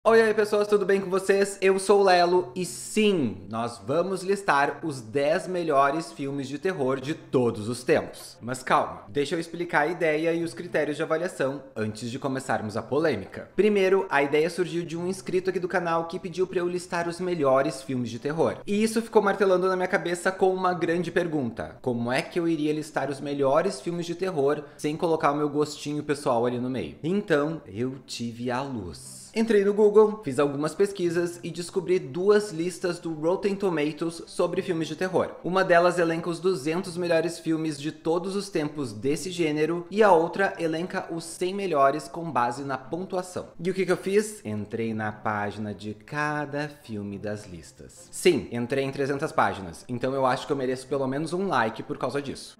Oi, aí pessoas, tudo bem com vocês? Eu sou o Lelo e sim, nós vamos listar os 10 melhores filmes de terror de todos os tempos. Mas calma, deixa eu explicar a ideia e os critérios de avaliação antes de começarmos a polêmica. Primeiro, a ideia surgiu de um inscrito aqui do canal que pediu para eu listar os melhores filmes de terror. E isso ficou martelando na minha cabeça com uma grande pergunta: como é que eu iria listar os melhores filmes de terror sem colocar o meu gostinho pessoal ali no meio? Então, eu tive a luz. Entrei no Google, fiz algumas pesquisas e descobri duas listas do Rotten Tomatoes sobre filmes de terror. Uma delas elenca os 200 melhores filmes de todos os tempos desse gênero e a outra elenca os 100 melhores com base na pontuação. E o que eu fiz? Entrei na página de cada filme das listas. Sim, entrei em 300 páginas, então eu acho que eu mereço pelo menos um like por causa disso.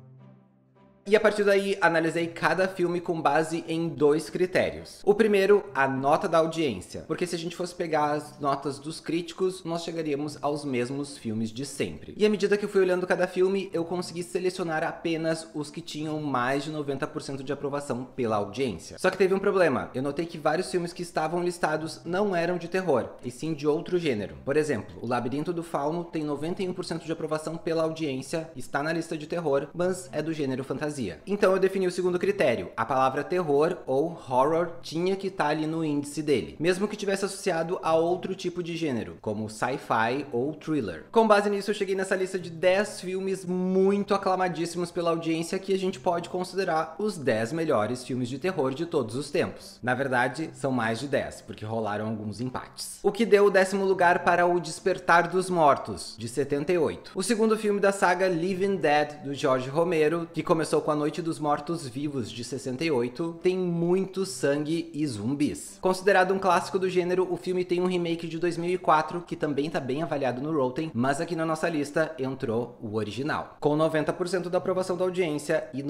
E a partir daí, analisei cada filme com base em dois critérios. O primeiro, a nota da audiência, porque se a gente fosse pegar as notas dos críticos, nós chegaríamos aos mesmos filmes de sempre. E à medida que eu fui olhando cada filme, eu consegui selecionar apenas os que tinham mais de 90% de aprovação pela audiência. Só que teve um problema, eu notei que vários filmes que estavam listados não eram de terror, e sim de outro gênero. Por exemplo, O Labirinto do Fauno tem 91% de aprovação pela audiência, está na lista de terror, mas é do gênero fantasia. Então eu defini o segundo critério. A palavra terror ou horror tinha que estar ali no índice dele, mesmo que tivesse associado a outro tipo de gênero, como sci-fi ou thriller. Com base nisso, eu cheguei nessa lista de 10 filmes muito aclamadíssimos pela audiência que a gente pode considerar os 10 melhores filmes de terror de todos os tempos. Na verdade, são mais de 10, porque rolaram alguns empates. O que deu o 10º lugar para O Despertar dos Mortos, de 78. O segundo filme da saga Living Dead, do George Romero, que começou com A Noite dos Mortos Vivos, de 68, tem muito sangue e zumbis. Considerado um clássico do gênero, o filme tem um remake de 2004, que também tá bem avaliado no Rotten, mas aqui na nossa lista entrou o original, com 90% da aprovação da audiência e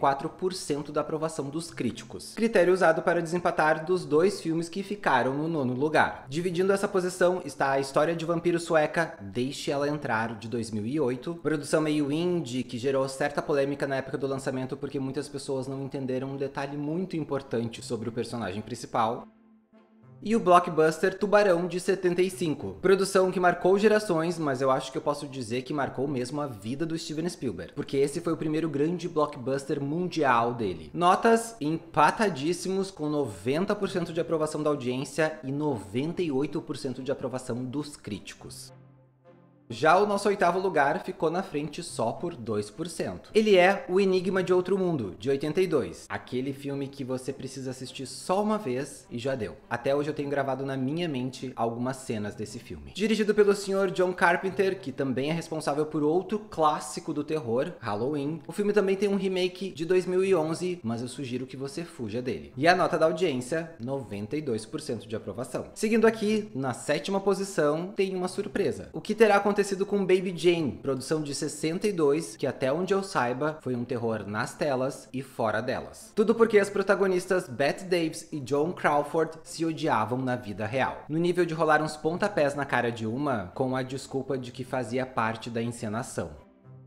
94% da aprovação dos críticos. Critério usado para desempatar dos dois filmes que ficaram no 9º lugar. Dividindo essa posição está a história de vampiro sueca Deixe Ela Entrar, de 2008, produção meio indie que gerou certa polêmica na época do lançamento porque muitas pessoas não entenderam um detalhe muito importante sobre o personagem principal. E o blockbuster Tubarão, de 75. Produção que marcou gerações, mas eu acho que eu posso dizer que marcou mesmo a vida do Steven Spielberg, porque esse foi o primeiro grande blockbuster mundial dele. Notas empatadíssimos, com 90% de aprovação da audiência e 98% de aprovação dos críticos. Já o nosso 8º lugar ficou na frente só por 2%. Ele é O Enigma de Outro Mundo, de 82. Aquele filme que você precisa assistir só uma vez e já deu. Até hoje eu tenho gravado na minha mente algumas cenas desse filme. Dirigido pelo Sr. John Carpenter, que também é responsável por outro clássico do terror, Halloween. O filme também tem um remake de 2011, mas eu sugiro que você fuja dele. E a nota da audiência, 92% de aprovação. Seguindo aqui, na 7ª posição, tem uma surpresa. O que terá acontecido com Baby Jane, produção de 62, que até onde eu saiba, foi um terror nas telas e fora delas. Tudo porque as protagonistas Bette Davis e Joan Crawford se odiavam na vida real. No nível de rolar uns pontapés na cara de uma, com a desculpa de que fazia parte da encenação.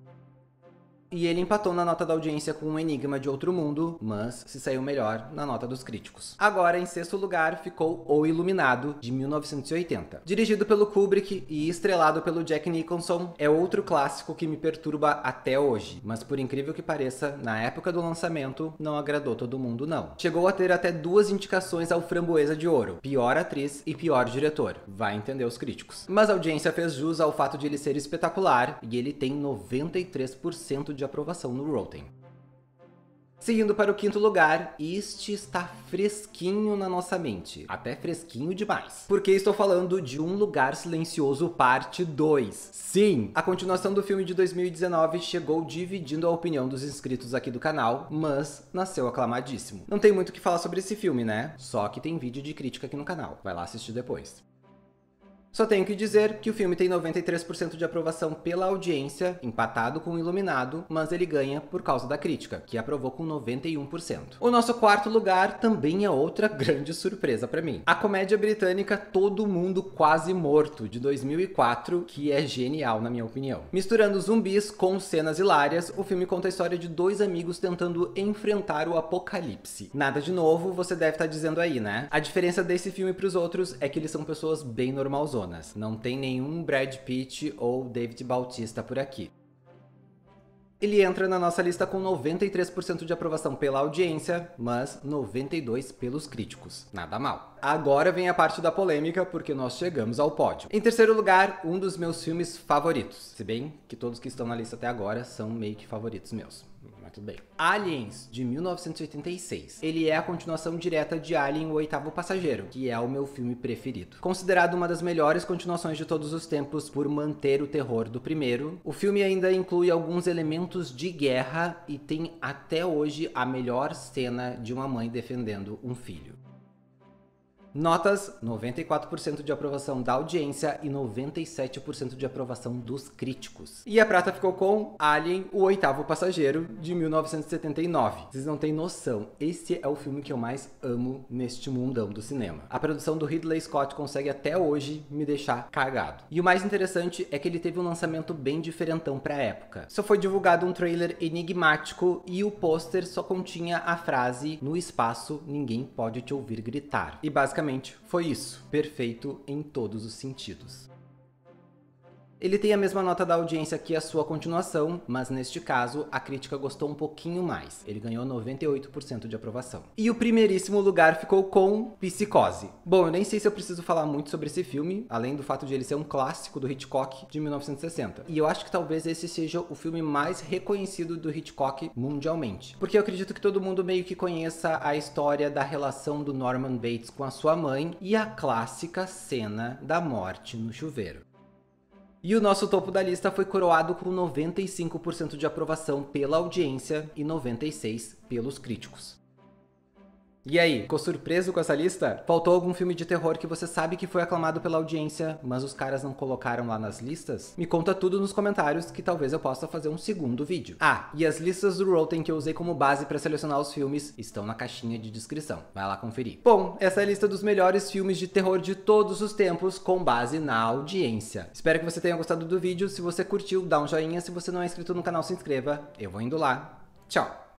E ele empatou na nota da audiência com Um Enigma de Outro Mundo, mas se saiu melhor na nota dos críticos. Agora, em 6º lugar, ficou O Iluminado, de 1980. Dirigido pelo Kubrick e estrelado pelo Jack Nicholson, é outro clássico que me perturba até hoje. Mas por incrível que pareça, na época do lançamento, não agradou todo mundo não. Chegou a ter até 2 indicações ao Framboesa de Ouro, pior atriz e pior diretor. Vai entender os críticos. Mas a audiência fez jus ao fato de ele ser espetacular, e ele tem 93% de aprovação no Rotten. Seguindo para o 5º lugar, este está fresquinho na nossa mente, até fresquinho demais, porque estou falando de Um Lugar Silencioso Parte 2. Sim, a continuação do filme de 2019 chegou dividindo a opinião dos inscritos aqui do canal, mas nasceu aclamadíssimo. Não tem muito o que falar sobre esse filme, né? Só que tem vídeo de crítica aqui no canal, vai lá assistir depois. Só tenho que dizer que o filme tem 93% de aprovação pela audiência, empatado com o Iluminado, mas ele ganha por causa da crítica, que aprovou com 91%. O nosso quarto lugar também é outra grande surpresa pra mim. A comédia britânica Todo Mundo Quase Morto, de 2004, que é genial na minha opinião. Misturando zumbis com cenas hilárias, o filme conta a história de dois amigos tentando enfrentar o apocalipse. Nada de novo, você deve estar dizendo aí, né? A diferença desse filme pros outros é que eles são pessoas bem normalzonas. Não tem nenhum Brad Pitt ou David Bautista por aqui. Ele entra na nossa lista com 93% de aprovação pela audiência, mas 92% pelos críticos. Nada mal. Agora vem a parte da polêmica, porque nós chegamos ao pódio. Em terceiro lugar, um dos meus filmes favoritos. Se bem que todos que estão na lista até agora são meio que favoritos meus. Mas tudo bem. Aliens, de 1986. Ele é a continuação direta de Alien, o Oitavo Passageiro, que é o meu filme preferido. Considerado uma das melhores continuações de todos os tempos por manter o terror do primeiro, o filme ainda inclui alguns elementos de guerra e tem até hoje a melhor cena de uma mãe defendendo um filho. Notas: 94% de aprovação da audiência e 97% de aprovação dos críticos. E a prata ficou com Alien, o Oitavo Passageiro, de 1979. Vocês não têm noção, esse é o filme que eu mais amo neste mundão do cinema. A produção do Ridley Scott consegue até hoje me deixar cagado. E o mais interessante é que ele teve um lançamento bem diferentão pra época. Só foi divulgado um trailer enigmático e o pôster só continha a frase: "No espaço, ninguém pode te ouvir gritar". E basicamente foi isso, perfeito em todos os sentidos. Ele tem a mesma nota da audiência que a sua continuação, mas neste caso a crítica gostou um pouquinho mais. Ele ganhou 98% de aprovação. E o primeiríssimo lugar ficou com Psicose. Bom, eu nem sei se eu preciso falar muito sobre esse filme, além do fato de ele ser um clássico do Hitchcock de 1960. E eu acho que talvez esse seja o filme mais reconhecido do Hitchcock mundialmente. Porque eu acredito que todo mundo meio que conheça a história da relação do Norman Bates com a sua mãe e a clássica cena da morte no chuveiro. E o nosso topo da lista foi coroado com 95% de aprovação pela audiência e 96% pelos críticos. E aí, ficou surpreso com essa lista? Faltou algum filme de terror que você sabe que foi aclamado pela audiência, mas os caras não colocaram lá nas listas? Me conta tudo nos comentários que talvez eu possa fazer um segundo vídeo. Ah, e as listas do Rotten que eu usei como base para selecionar os filmes estão na caixinha de descrição. Vai lá conferir. Bom, essa é a lista dos melhores filmes de terror de todos os tempos com base na audiência. Espero que você tenha gostado do vídeo. Se você curtiu, dá um joinha. Se você não é inscrito no canal, se inscreva. Eu vou indo lá. Tchau!